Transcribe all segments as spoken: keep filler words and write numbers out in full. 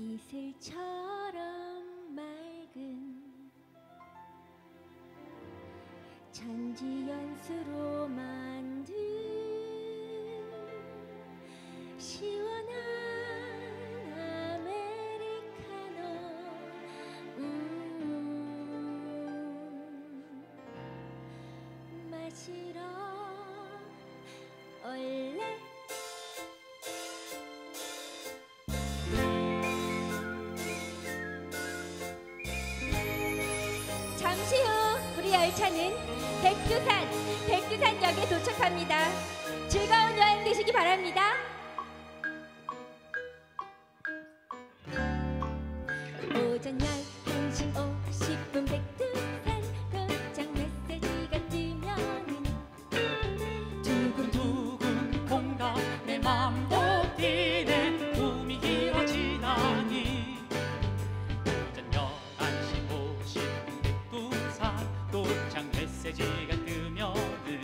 이슬처럼 맑은 천지연수로 만든 시원한 아메리카노. 음, 마시러 올래? 잠시 후 우리 열차는 백두산, 백두산역에 도착합니다. 즐거운 여행 되시기 바랍니다. 오전 열한 시 오십 분 백두산 도착 메시지가 뜨면은 두근두근 공다 내 맘도 뛰네 꿈이 이뤄지다니. 오전 열한 시 오십 분 백두산 도착 메시지가 뜨면은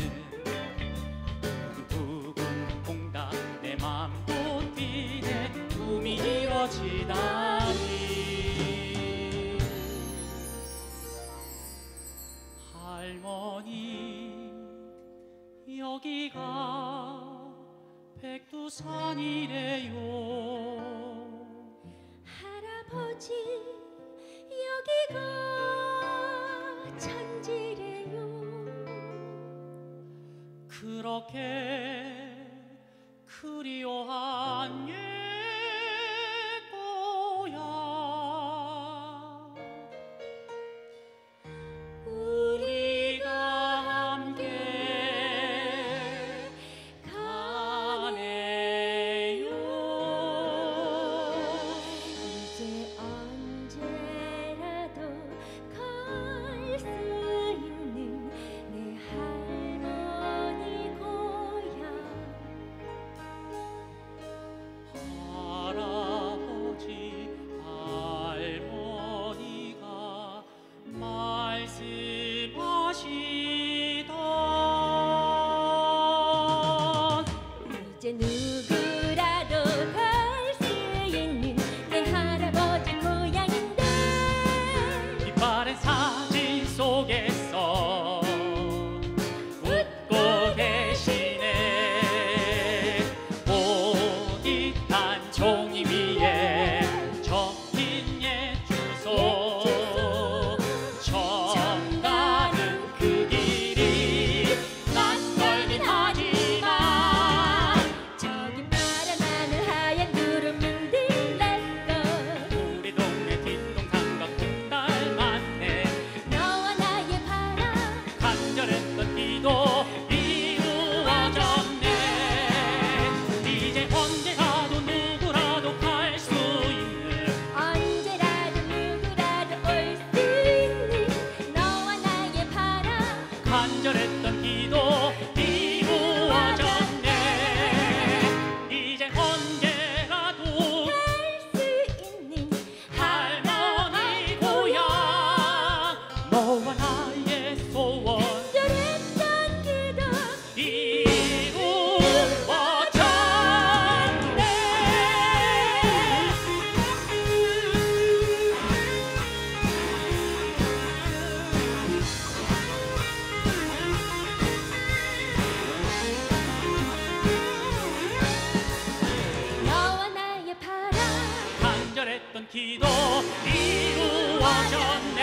두근두근 공다 내 맘도 뛰네 꿈이 이뤄지다니. 할머니 여기가 백두산이래요. 할아버지 여기가 천지래요. 그렇게 그리워한 옛 고향 우리가 함께 가네요. 이제 언제라도 갈 수 있는 내 할머니 고향. 할아버지 할머니가 말씀하시던 이제 누구라도 갈 수 있는 내 할아버지 고향인데 빛바랜 사진 속에서 웃고 계시네. 보릿한 종이 위에 적힌 옛 주소. 처음 가는 그 길이 낯설긴 하지만 저기 파란 하늘 하얀 구름 문들렀어. 우리 동네 뒷동산과 꼭 닮았네. 너와 나의 바람 간절했던 기도 이루어졌네. 이제 언제라도 누구라도 갈 수 있는 언제라도 누구라도 올 수 있는 너와 나의 바람 간절했던 기도 이루어졌네. 이제 언제라도 갈 수 있는 할머니 고향 너와 나의 소원 간절했던 기도 이루어졌네. 너와 나의 바람 간절했던 기도 이루어졌네.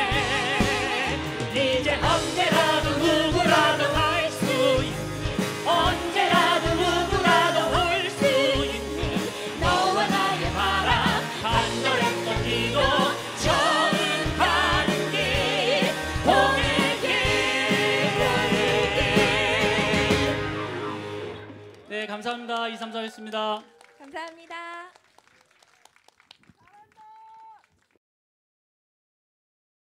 이제 언제라도 누구라도 갈 수 있는 언제라도 누구라도 올 수 있는 너와 나의 바람 간절했던 기도 처음 가는 길 봉의 길. 네 감사합니다. 이삼사였습니다. 감사합니다.